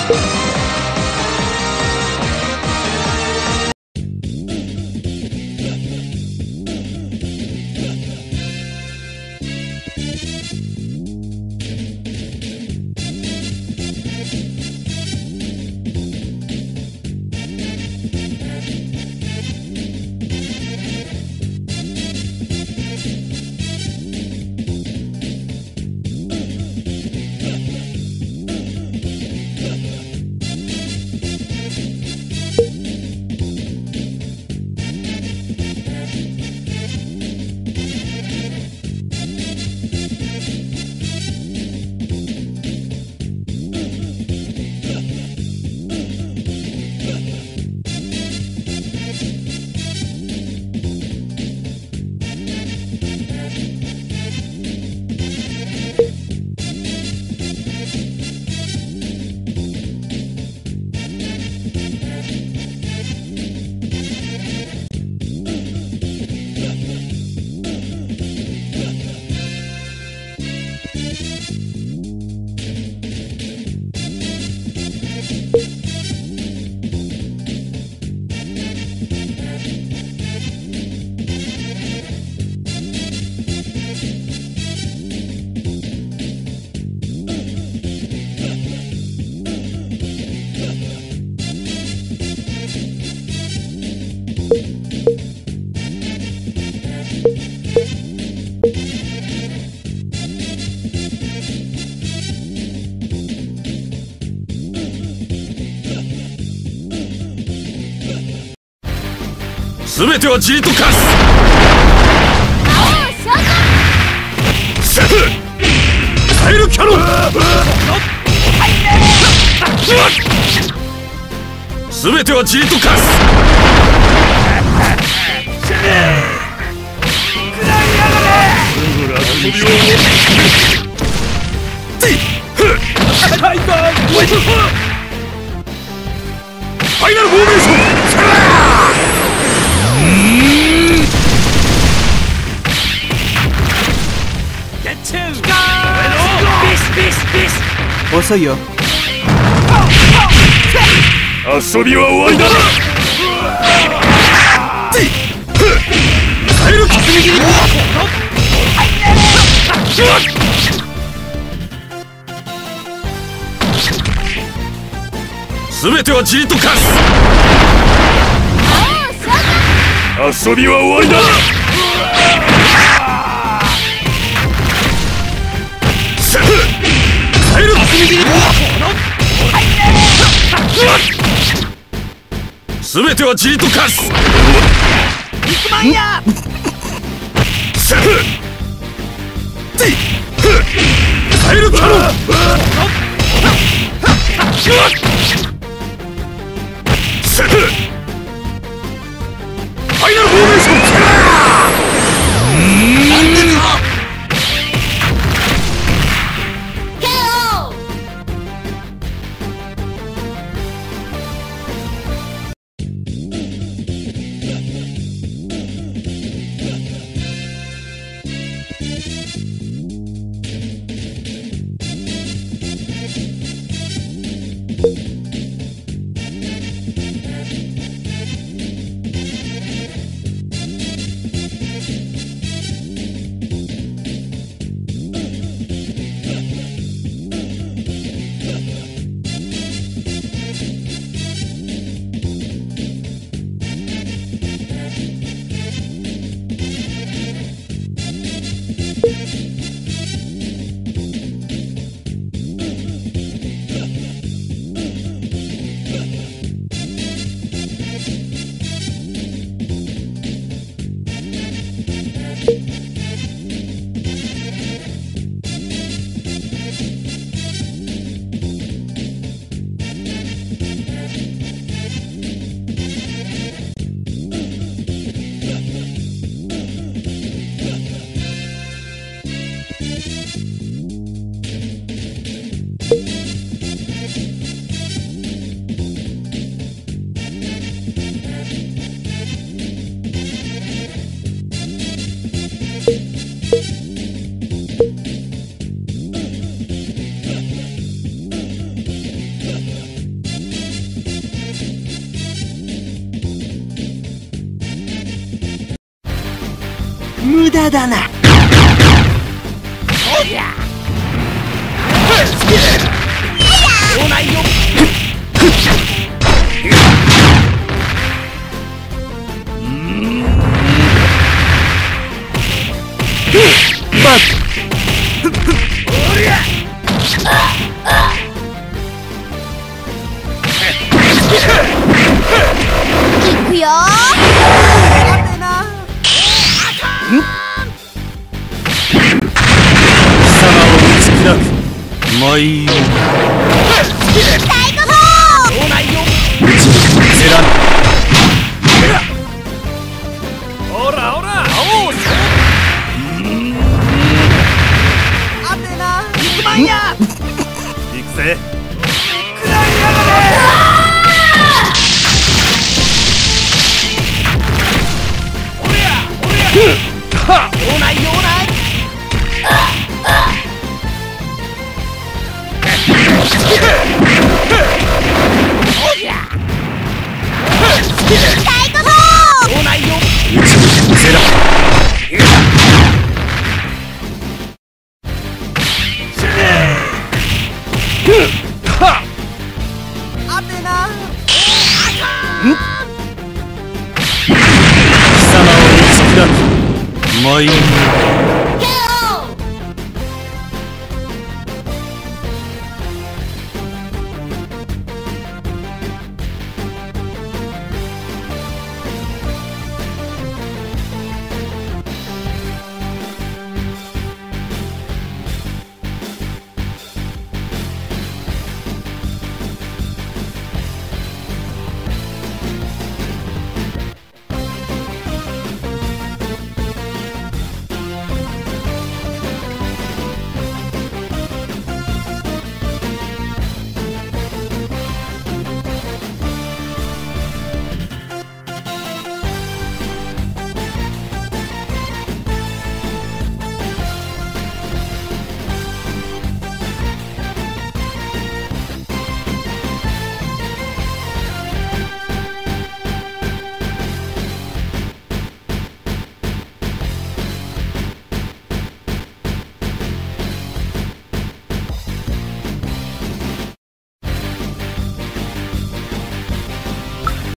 全てはじりと化す。セフカエルキャノン。全てはじりと化す。ファイナルフォーメーション。 遅いよ。 遊びは終わりだ。カエルキツネギリ。全てはじりと化す。遊びは終わりだ。カエルキツネギリ。全てはじりと化す。 肉まんや。 カエルキャノン。ファイナルフォーメーション。なんでか。 無駄だな。おりゃ来ないよ。バッおりゃ行くよ貴様を打ち砕く舞を最後の来ないよ。 打ち抜くゼランほらほらおうあてな肉まんや行くぜ。 くらいやがれ。おりゃおりゃおないおないおりゃ最後のおないよ。 打ち抜くゼラあてな貴様を打ち砕く舞を